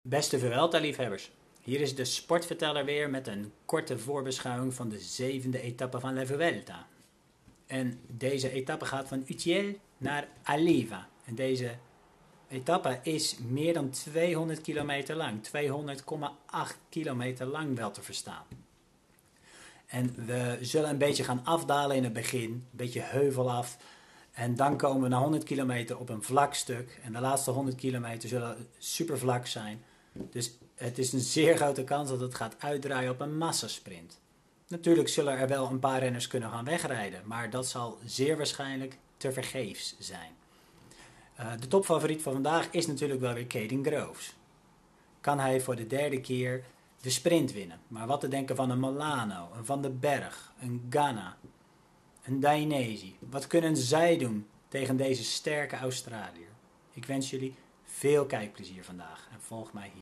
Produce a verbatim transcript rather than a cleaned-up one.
Beste Vuelta-liefhebbers, hier is de sportverteller weer met een korte voorbeschouwing van de zevende etappe van La Vuelta. En deze etappe gaat van Utiel naar Aleva. En deze etappe is meer dan tweehonderd kilometer lang, tweehonderd komma acht kilometer lang wel te verstaan. En we zullen een beetje gaan afdalen in het begin, een beetje heuvel af. En dan komen we na honderd kilometer op een vlak stuk. En de laatste honderd kilometer zullen super vlak zijn. Dus het is een zeer grote kans dat het gaat uitdraaien op een massasprint. Natuurlijk zullen er wel een paar renners kunnen gaan wegrijden. Maar dat zal zeer waarschijnlijk tevergeefs zijn. Uh, de topfavoriet van vandaag is natuurlijk wel weer Caden Groves. Kan hij voor de derde keer de sprint winnen. Maar wat te denken van een Milano, een Van den Berg, een Ganna, een Dainese. Wat kunnen zij doen tegen deze sterke Australiër? Ik wens jullie veel kijkplezier vandaag en volg mij hier.